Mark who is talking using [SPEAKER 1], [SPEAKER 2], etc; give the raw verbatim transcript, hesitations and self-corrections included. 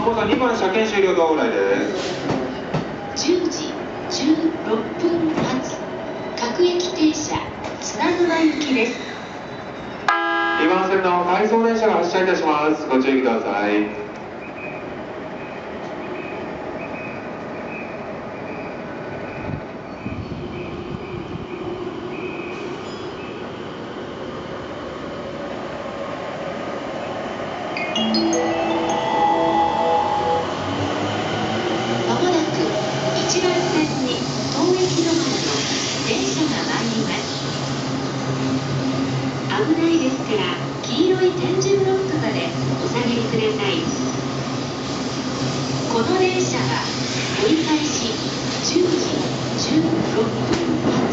[SPEAKER 1] もさんにばん車検終了道ぐらいです。
[SPEAKER 2] じゅうじじゅうろっぷん発各駅停車砂沼行きです。
[SPEAKER 1] にばん線の回送電車が発車いたします。ご注意ください。
[SPEAKER 2] まもなくいちばん線に当駅止まりの電車が参ります。危ないですから黄色い点字ブロックまでお下がりください。この電車は折り返しじゅうじじゅうろっぷん発